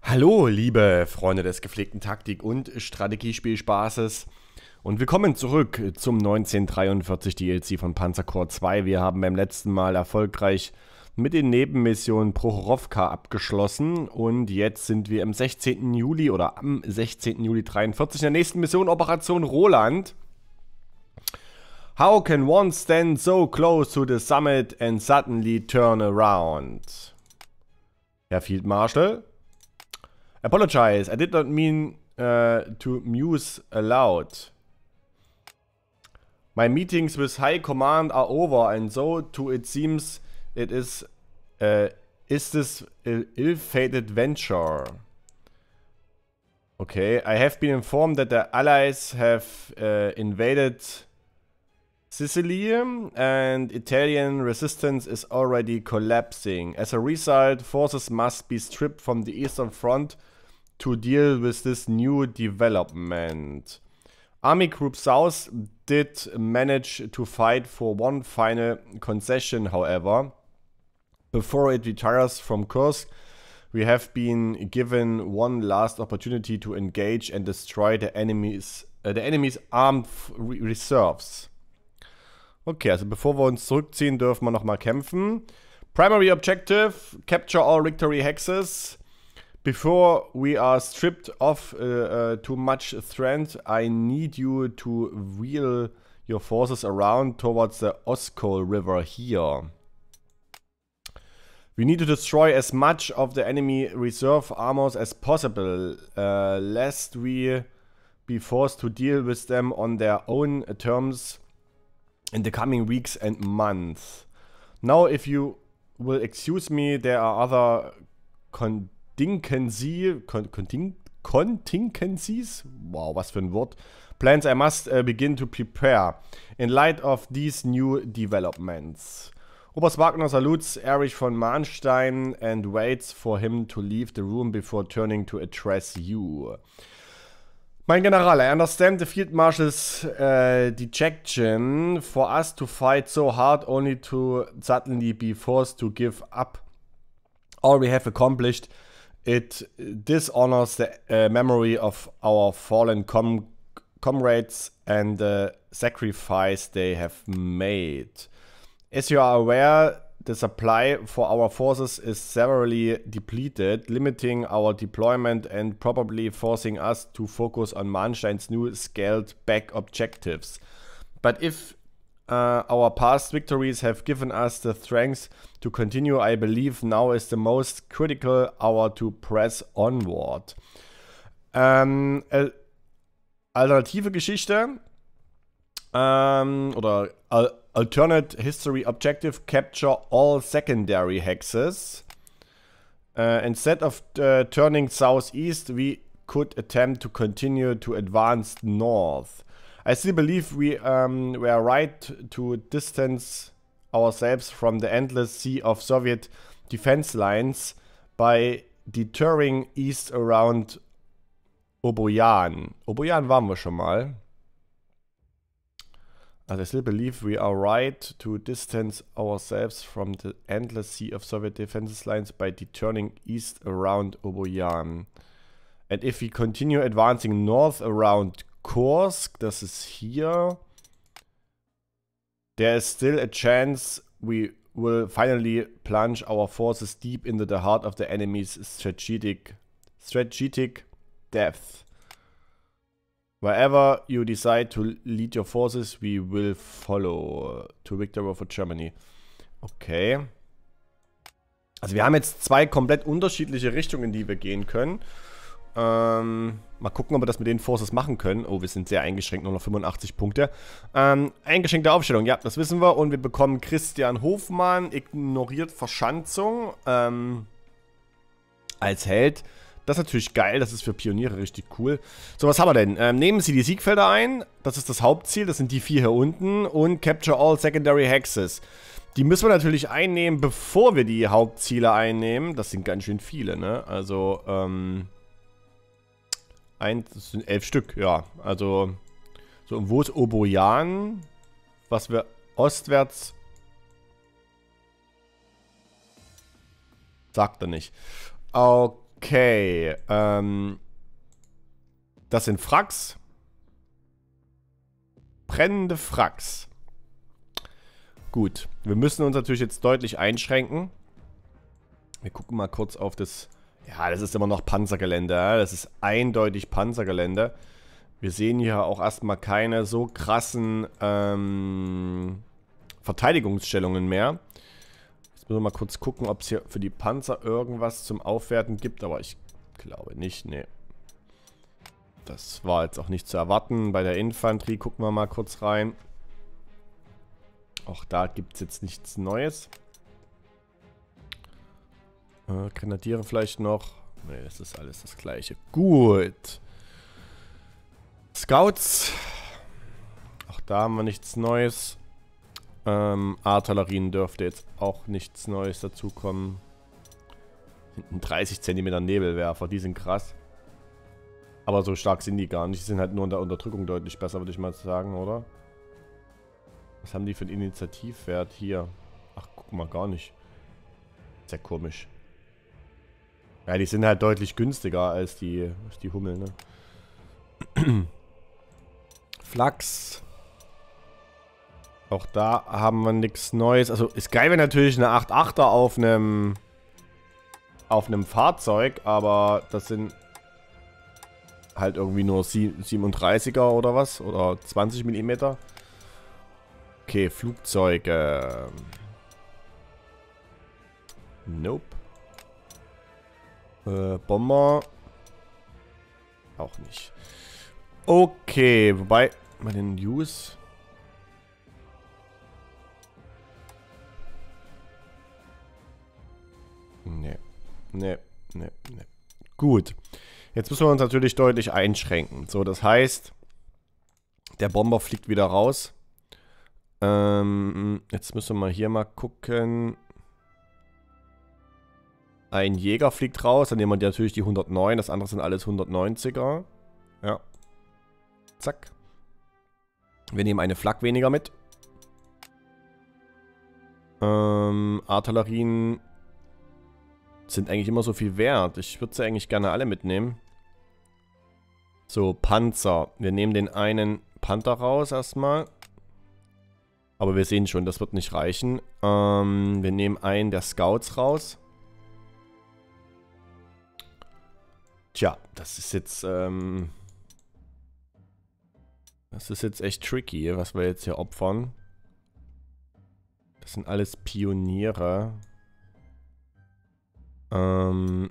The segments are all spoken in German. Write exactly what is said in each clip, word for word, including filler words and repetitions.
Hallo, liebe Freunde des gepflegten Taktik- und Strategiespielspaßes und willkommen zurück zum neunzehnhundertdreiundvierzig D L C von Panzerkorps zwei. Wir haben beim letzten Mal erfolgreich mit den Nebenmissionen Prochorowka abgeschlossen und jetzt sind wir im sechzehnten Juli oder am sechzehnten Juli dreiundvierzig in der nächsten Mission Operation Roland. How can one stand so close to the summit and suddenly turn around? Herr Field Marshal. Apologize, I did not mean uh, to muse aloud. My meetings with high command are over, and so too it seems it is uh, is this ill-fated venture. Okay, I have been informed that the allies have uh, invaded Sicily and Italian resistance is already collapsing. As a result, forces must be stripped from the Eastern Front to deal with this new development. Army Group South did manage to fight for one final concession, however. Before it retires from Kursk, we have been given one last opportunity to engage and destroy the enemy's, uh, the enemy's armed re reserves. Okay, also bevor wir uns zurückziehen, dürfen wir nochmal kämpfen. Primary Objective, capture all victory hexes. Before we are stripped of uh, uh, too much strength, I need you to wheel your forces around towards the Oskol River here. We need to destroy as much of the enemy reserve armors as possible, uh, lest we be forced to deal with them on their own terms in the coming weeks and months. Now, if you will excuse me, there are other con Contingency, con conting contingencies, wow, was für ein Wort, plans I must uh, begin to prepare in light of these new developments. Oberst Wagner salutes Erich von Mahnstein and waits for him to leave the room before turning to address you. Mein General, I understand the Field Marshal's uh, dejection for us to fight so hard only to suddenly be forced to give up all we have accomplished. It dishonors the uh, memory of our fallen com comrades and the sacrifice they have made. As you are aware, the supply for our forces is severely depleted, limiting our deployment and probably forcing us to focus on Mahnstein's new scaled-back objectives. But if Uh, our past victories have given us the strength to continue, I believe now is the most critical hour to press onward. Ähm, äh, alternative Geschichte ähm, oder Al Alternate History Objective, capture all secondary hexes. Uh, instead of uh, turning southeast, we could attempt to continue to advance north. I still believe we um, were right to distance ourselves from the endless sea of Soviet defense lines by deterring east around Oboyan. Oboyan waren wir schon mal. Also I still believe we are right to distance ourselves from the endless sea of Soviet defense lines by deterring east around Oboyan. And if we continue advancing north around Kursk, das ist hier. There is still a chance we will finally plunge our forces deep into the heart of the enemy's strategic, strategic depth. Wherever you decide to lead your forces, we will follow to victory for Germany. Okay. Also wir haben jetzt zwei komplett unterschiedliche Richtungen, in die wir gehen können. Ähm, mal gucken, ob wir das mit den Forces machen können. Oh, wir sind sehr eingeschränkt, nur noch fünfundachtzig Punkte. Ähm, eingeschränkte Aufstellung, ja, das wissen wir. Und wir bekommen Christian Hofmann, ignoriert Verschanzung ähm, als Held. Das ist natürlich geil, das ist für Pioniere richtig cool. So, was haben wir denn? Ähm, nehmen Sie die Siegfelder ein, das ist das Hauptziel, das sind die vier hier unten. Und Capture all secondary hexes. Die müssen wir natürlich einnehmen, bevor wir die Hauptziele einnehmen. Das sind ganz schön viele, ne? Also, ähm... Eins, das sind elf Stück, ja. Also, so, und wo ist Oboyan? Was wir ostwärts... Sagt er nicht. Okay. Okay. Ähm, das sind Fracks. Brennende Fracks. Gut. Wir müssen uns natürlich jetzt deutlich einschränken. Wir gucken mal kurz auf das... Ja, das ist immer noch Panzergelände. Ja? Das ist eindeutig Panzergelände. Wir sehen hier auch erstmal keine so krassen ähm, Verteidigungsstellungen mehr. Jetzt müssen wir mal kurz gucken, ob es hier für die Panzer irgendwas zum Aufwerten gibt. Aber ich glaube nicht, nee. Das war jetzt auch nicht zu erwarten. Bei der Infanterie gucken wir mal kurz rein. Auch da gibt es jetzt nichts Neues. Äh, Grenadiere vielleicht noch. Ne, das ist alles das gleiche. Gut. Scouts. Auch da haben wir nichts Neues. Ähm, Artillerien dürfte jetzt auch nichts Neues dazukommen. Hinten dreißig Zentimeter Nebelwerfer, die sind krass. Aber so stark sind die gar nicht. Die sind halt nur in der Unterdrückung deutlich besser, würde ich mal sagen, oder? Was haben die für einen Initiativwert hier? Ach, guck mal, gar nicht. Sehr komisch. Ja, die sind halt deutlich günstiger als die, als die Hummel, ne? Flachs. Auch da haben wir nichts Neues. Also ist geil, wenn natürlich eine acht achter auf einem auf einem Fahrzeug, aber das sind halt irgendwie nur siebenunddreißiger oder was? Oder zwanzig Millimeter. Okay, Flugzeuge. Nope. Äh, Bomber. Auch nicht. Okay, wobei, bei den News. Ne, ne, ne, ne. Gut. Jetzt müssen wir uns natürlich deutlich einschränken. So, das heißt, der Bomber fliegt wieder raus. Ähm, jetzt müssen wir mal hier mal gucken. Ein Jäger fliegt raus, dann nehmen wir natürlich die hundertneun, das andere sind alles hundertneunziger. Ja. Zack. Wir nehmen eine Flak weniger mit. Ähm, Artillerien sind eigentlich immer so viel wert. Ich würde sie eigentlich gerne alle mitnehmen. So, Panzer. Wir nehmen den einen Panther raus erstmal. Aber wir sehen schon, das wird nicht reichen. Ähm, wir nehmen einen der Scouts raus. Tja, das ist jetzt, ähm... das ist jetzt echt tricky, was wir jetzt hier opfern. Das sind alles Pioniere. Ähm...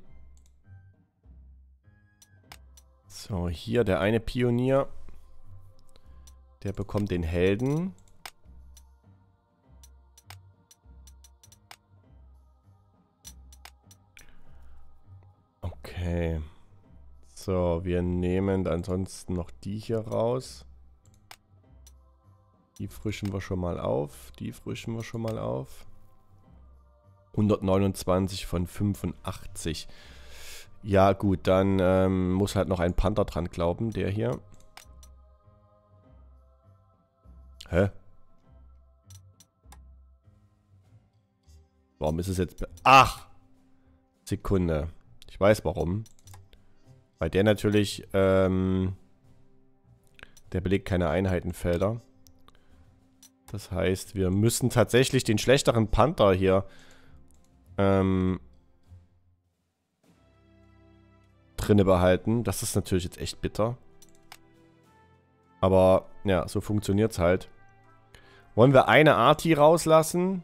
So, hier der eine Pionier. Der bekommt den Helden. Okay. So, wir nehmen ansonsten noch die hier raus. Die frischen wir schon mal auf. Die frischen wir schon mal auf. hundertneunundzwanzig von fünfundachtzig. Ja gut, dann ähm, muss halt noch ein Panther dran glauben, der hier. Hä? Warum ist es jetzt... Ach! Sekunde. Ich weiß warum. Weil der natürlich, ähm... der belegt keine Einheitenfelder. Das heißt, wir müssen tatsächlich den schlechteren Panther hier ähm... drinne behalten. Das ist natürlich jetzt echt bitter. Aber, ja, so funktioniert es halt. Wollen wir eine Arti rauslassen?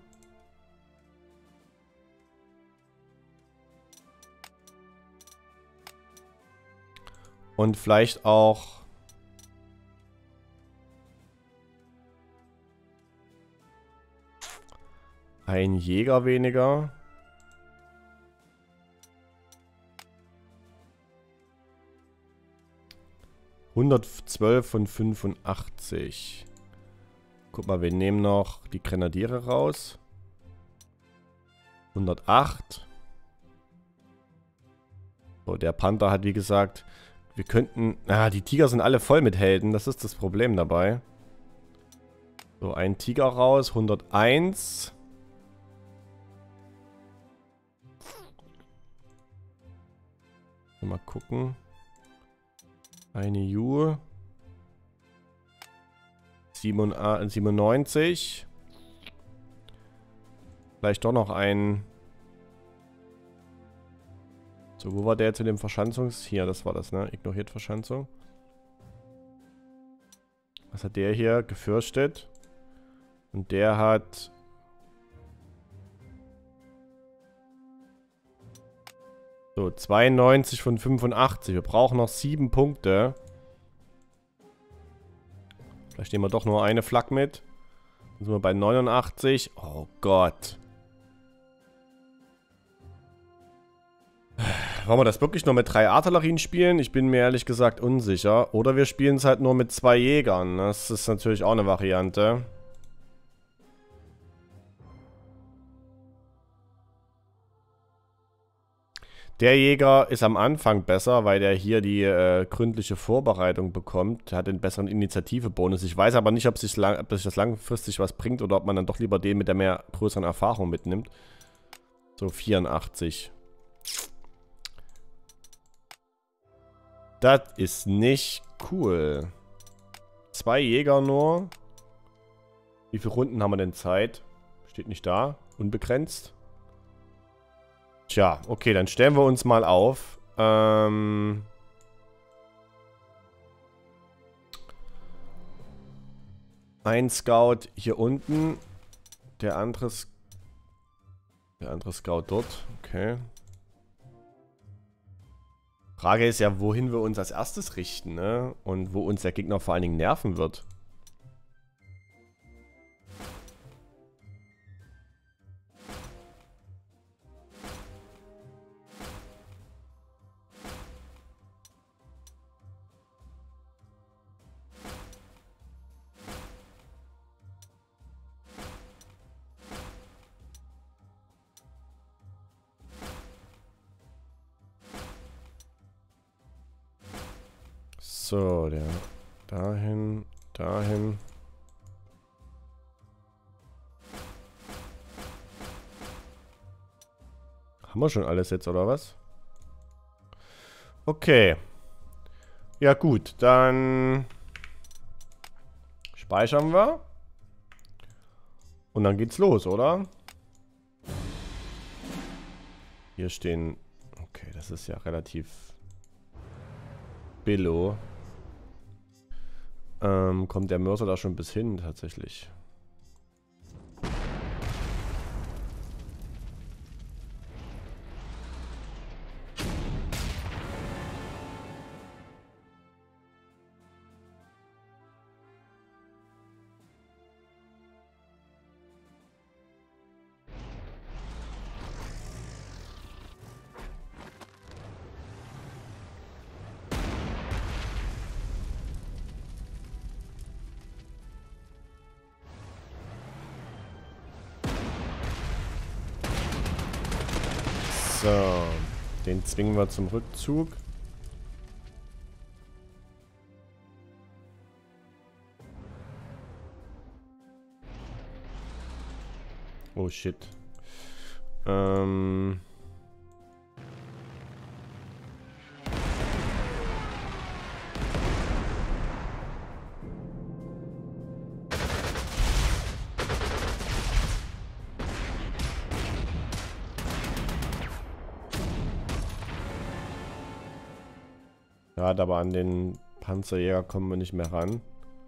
Und vielleicht auch... ein Jäger weniger. hundertzwölf von fünfundachtzig. Guck mal, wir nehmen noch die Grenadiere raus. hundertacht. So, der Panther hat wie gesagt... Wir könnten... Ah, die Tiger sind alle voll mit Helden. Das ist das Problem dabei. So, ein Tiger raus. hunderteins. Mal gucken. Eine Ju. siebenundneunzig. Vielleicht doch noch ein... So, wo war der zu dem Verschanzungs... Hier, das war das, ne? Ignoriert Verschanzung. Was hat der hier? Gefürchtet. Und der hat... So, zweiundneunzig von fünfundachtzig. Wir brauchen noch sieben Punkte. Vielleicht nehmen wir doch nur eine Flak mit. Dann sind wir bei neunundachtzig. Oh Gott. Wollen wir das wirklich nur mit drei Artillerien spielen? Ich bin mir ehrlich gesagt unsicher. Oder wir spielen es halt nur mit zwei Jägern. Das ist natürlich auch eine Variante. Der Jäger ist am Anfang besser, weil der hier die äh, gründliche Vorbereitung bekommt. Der hat den besseren Initiative-Bonus. Ich weiß aber nicht, ob sich, lang, ob sich das langfristig was bringt oder ob man dann doch lieber den mit der mehr größeren Erfahrung mitnimmt. So, vierundachtzig. Das ist nicht cool. Zwei Jäger nur. Wie viele Runden haben wir denn Zeit? Steht nicht da. Unbegrenzt. Tja, okay, dann stellen wir uns mal auf. Ähm... Ein Scout hier unten. Der andere... Der andere Scout dort. Okay. Frage ist ja, wohin wir uns als erstes richten, ne? Und wo uns der Gegner vor allen Dingen nerven wird. So, der dahin, dahin. Haben wir schon alles jetzt, oder was? Okay. Ja gut, dann speichern wir. Und dann geht's los, oder? Hier stehen... Okay, das ist ja relativ billo. Ähm, kommt der Mörser da schon bis hin, tatsächlich. So, den zwingen wir zum Rückzug. Oh shit. Ähm... Gerade aber an den Panzerjäger kommen wir nicht mehr ran.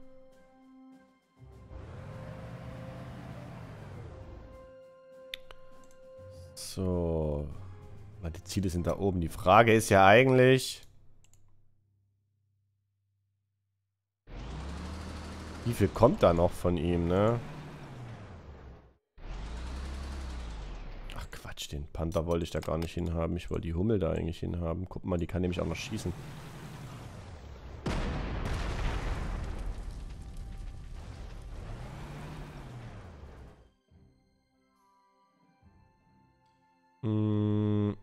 So. Die Ziele sind da oben. Die Frage ist ja eigentlich... Wie viel kommt da noch von ihm, ne? Ach Quatsch, den Panther wollte ich da gar nicht hinhaben. Ich wollte die Hummel da eigentlich hinhaben. Guck mal, die kann nämlich auch noch schießen. Hm.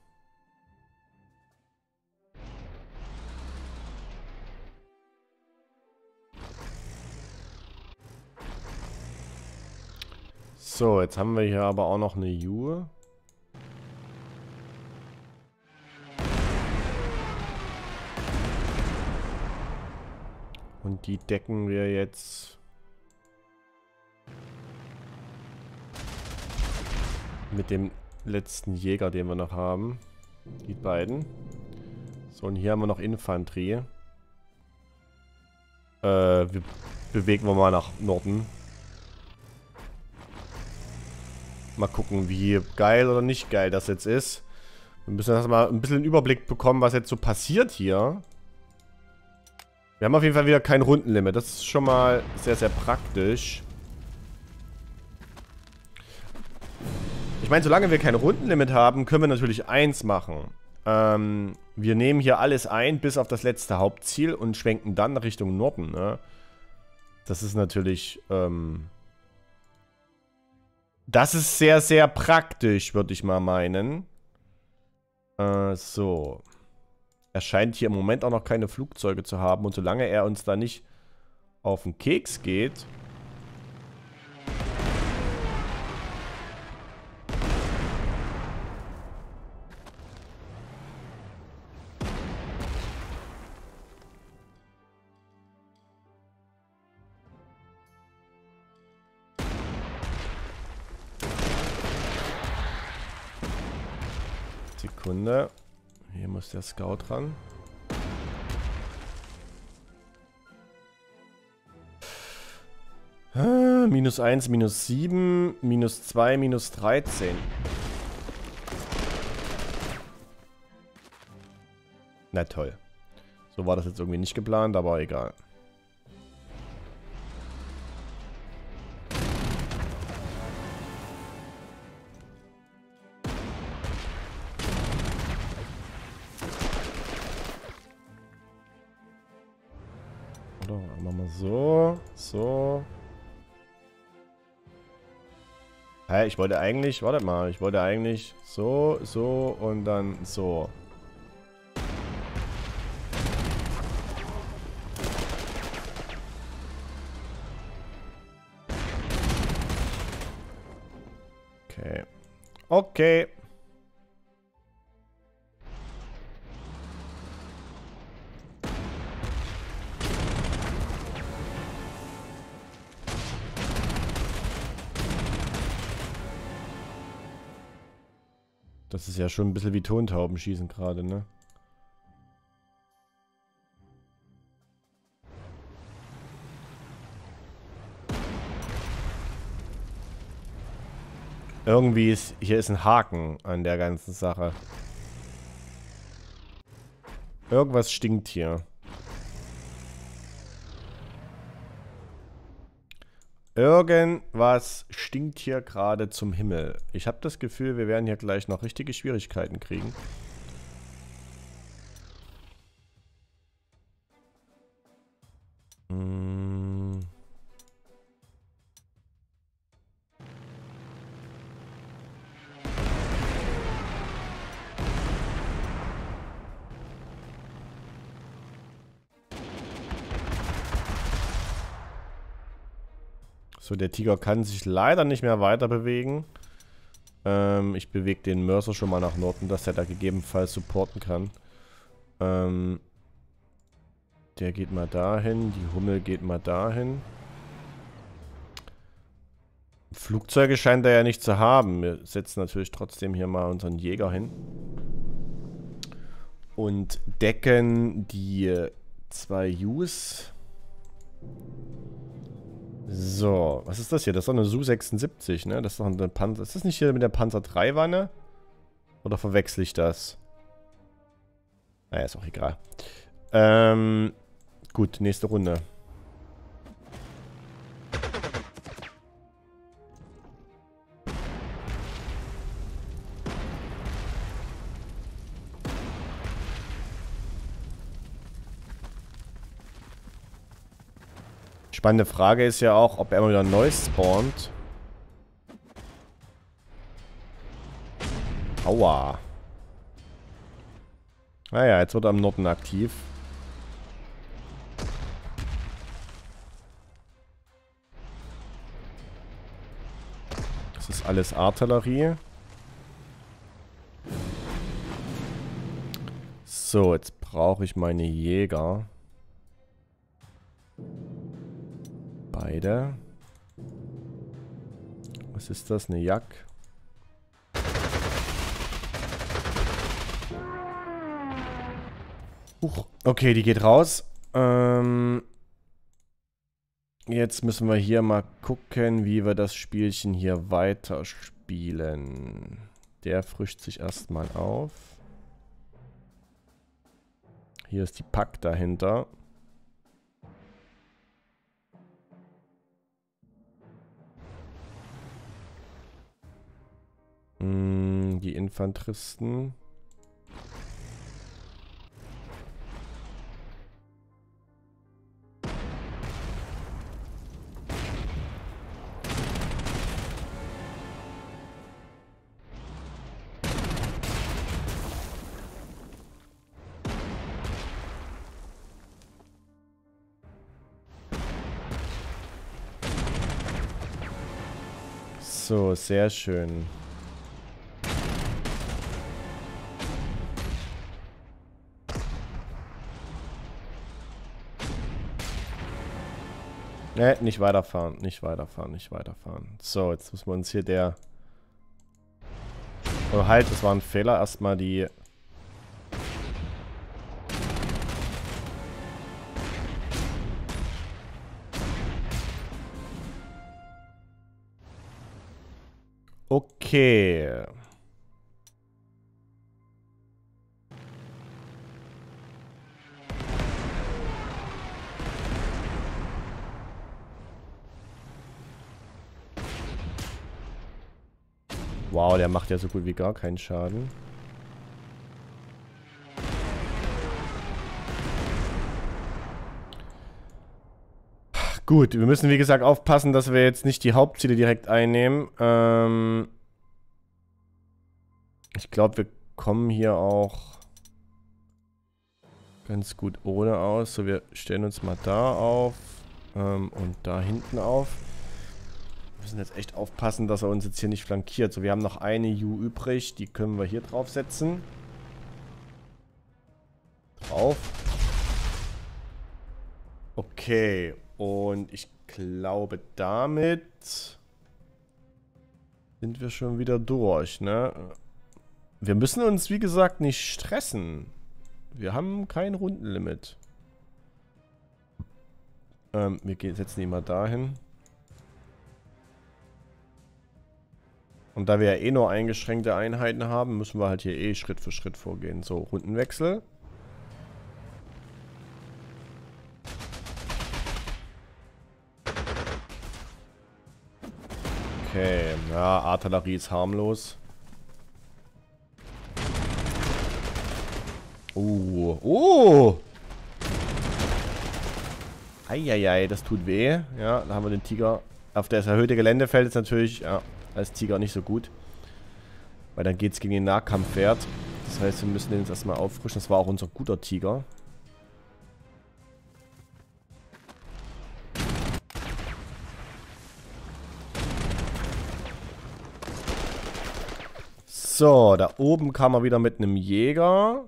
So, jetzt haben wir hier aber auch noch eine Ju. Und die decken wir jetzt mit dem letzten Jäger, den wir noch haben. Die beiden. So, und hier haben wir noch Infanterie. Äh, wir bewegen wir mal nach Norden. Mal gucken, wie geil oder nicht geil das jetzt ist. Wir müssen erstmal ein bisschen einen Überblick bekommen, was jetzt so passiert hier. Wir haben auf jeden Fall wieder kein Rundenlimit. Das ist schon mal sehr, sehr praktisch. Ich meine, solange wir kein Rundenlimit haben, können wir natürlich eins machen. Ähm, wir nehmen hier alles ein, bis auf das letzte Hauptziel und schwenken dann Richtung Norden, ne? Das ist natürlich, ähm... das ist sehr, sehr praktisch, würde ich mal meinen. Äh, so. Er scheint hier im Moment auch noch keine Flugzeuge zu haben. Und solange er uns da nicht auf den Keks geht... Sekunde. Hier muss der Scout ran. Ah, minus eins, minus sieben, minus zwei, minus dreizehn. Na toll. So war das jetzt irgendwie nicht geplant, aber egal. Oder machen wir so, so. Hä, ich wollte eigentlich, wartet mal, ich wollte eigentlich so, so und dann so. Okay. Okay. Das ist ja schon ein bisschen wie Tontauben schießen gerade, ne? Irgendwie ist, hier ist ein Haken an der ganzen Sache. Irgendwas stinkt hier. Irgendwas stinkt hier gerade zum Himmel. Ich habe das Gefühl, wir werden hier gleich noch richtige Schwierigkeiten kriegen. Hm. So, der Tiger kann sich leider nicht mehr weiter bewegen. Ähm, ich bewege den Mörser schon mal nach Norden, dass er da gegebenenfalls supporten kann. Ähm, der geht mal dahin, die Hummel geht mal dahin. Flugzeuge scheint er ja nicht zu haben. Wir setzen natürlich trotzdem hier mal unseren Jäger hin. Und decken die zwei Us. So, was ist das hier? Das ist doch eine S U sechsundsiebzig, ne? Das ist doch eine Panzer... Ist das nicht hier mit der Panzer drei Wanne? Oder verwechsel ich das? Naja, ist auch egal. Ähm, gut, nächste Runde. Spannende Frage ist ja auch, ob er immer wieder neu spawnt. Aua. Naja, jetzt wird er im Norden aktiv. Das ist alles Artillerie. So, jetzt brauche ich meine Jäger. Beide. Was ist das? Eine Jack? Huch. Okay, die geht raus. Ähm, jetzt müssen wir hier mal gucken, wie wir das Spielchen hier weiterspielen. Der frischt sich erstmal auf. Hier ist die Pack dahinter. Hm, die Infanteristen. So, sehr schön. Ne, nicht weiterfahren, nicht weiterfahren, nicht weiterfahren. So, jetzt müssen wir uns hier der... Oh, halt, das war ein Fehler. Erstmal die... Okay. Wow, der macht ja so gut wie gar keinen Schaden. Gut, wir müssen wie gesagt aufpassen, dass wir jetzt nicht die Hauptziele direkt einnehmen. Ähm ich glaube, wir kommen hier auch ganz gut ohne aus. So, wir stellen uns mal da auf ähm, und da hinten auf. Wir müssen jetzt echt aufpassen, dass er uns jetzt hier nicht flankiert. So, wir haben noch eine U übrig. Die können wir hier draufsetzen. Drauf. Okay. Und ich glaube, damit sind wir schon wieder durch, ne? Wir müssen uns, wie gesagt, nicht stressen. Wir haben kein Rundenlimit. Ähm, wir gehen, setzen die mal dahin. Und da wir ja eh nur eingeschränkte Einheiten haben, müssen wir halt hier eh Schritt für Schritt vorgehen. So, Rundenwechsel. Okay, ja, Artillerie ist harmlos. Oh, oh! Eieiei, das tut weh. Ja, da haben wir den Tiger. Auf das erhöhte Geländefeld ist natürlich, ja, als Tiger nicht so gut. Weil dann geht es gegen den Nahkampfwert. Das heißt, wir müssen den jetzt erstmal auffrischen. Das war auch unser guter Tiger. So, da oben kam er wieder mit einem Jäger.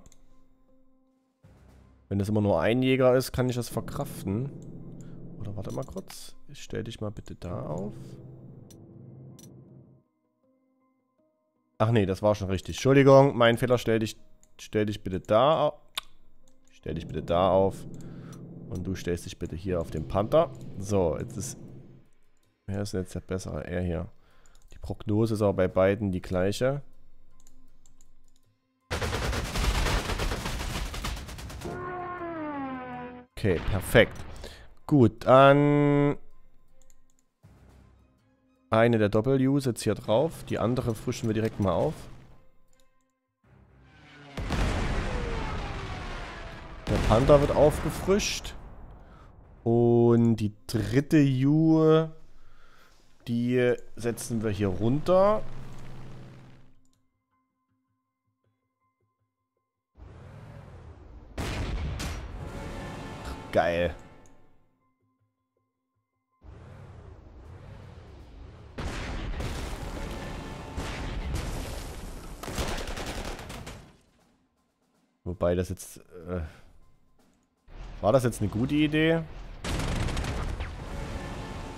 Wenn das immer nur ein Jäger ist, kann ich das verkraften. Oder warte mal kurz. Ich stell dich mal bitte da auf. Ach nee, das war schon richtig. Entschuldigung, mein Fehler. Stell dich, stell dich bitte da auf. Stell dich bitte da auf. Und du stellst dich bitte hier auf den Panther. So, jetzt ist... Wer ist denn jetzt der bessere? Er hier. Die Prognose ist aber bei beiden die gleiche. Okay, perfekt. Gut, dann... Eine der Doppel-Us jetzt hier drauf. Die andere frischen wir direkt mal auf. Der Panther wird aufgefrischt. Und die dritte U, die setzen wir hier runter. Geil. Wobei das jetzt... Äh, war das jetzt eine gute Idee?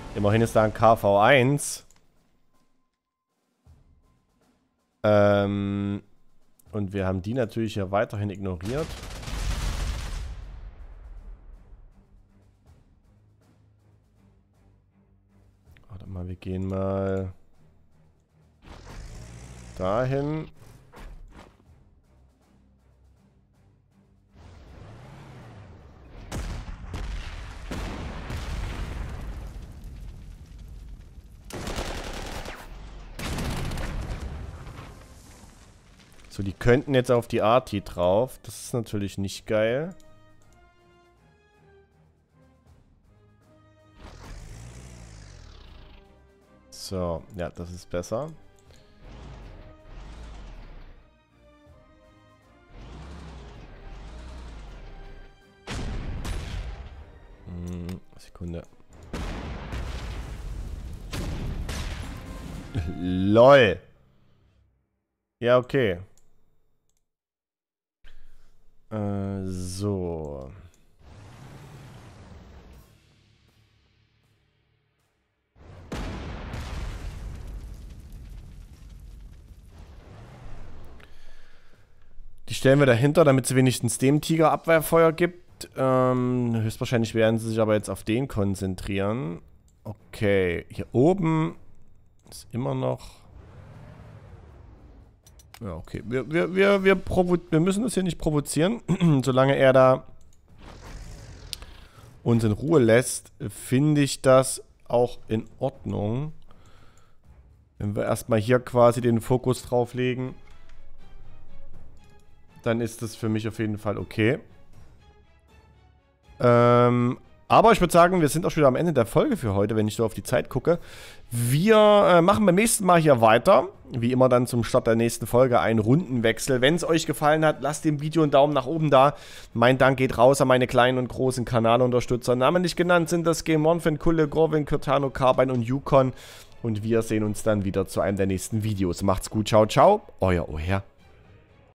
Immerhin ist da ein K V eins. Ähm, und wir haben die natürlich ja weiterhin ignoriert. Warte mal, wir gehen mal dahin. So, die könnten jetzt auf die Arti drauf. Das ist natürlich nicht geil. So, ja, das ist besser. Hm, Sekunde. LOL. Ja, okay. Äh, so. Die stellen wir dahinter, damit es wenigstens dem Tiger Abwehrfeuer gibt. Ähm, höchstwahrscheinlich werden sie sich aber jetzt auf den konzentrieren. Okay, hier oben ist immer noch... Ja, okay. Wir, wir, wir, wir, provo wir müssen das hier nicht provozieren. Solange er da uns in Ruhe lässt, finde ich das auch in Ordnung. Wenn wir erstmal hier quasi den Fokus drauf legen, dann ist das für mich auf jeden Fall okay. Ähm, aber ich würde sagen, wir sind auch schon wieder am Ende der Folge für heute, wenn ich so auf die Zeit gucke. Wir äh, machen beim nächsten Mal hier weiter. Wie immer dann zum Start der nächsten Folge einen Rundenwechsel. Wenn es euch gefallen hat, lasst dem Video einen Daumen nach oben da. Mein Dank geht raus an meine kleinen und großen Kanalunterstützer. Namentlich genannt sind das Game One, Kulle, Gorwin, Kürtano, Carbine und Yukon. Und wir sehen uns dann wieder zu einem der nächsten Videos. Macht's gut, ciao, ciao. Euer Oher.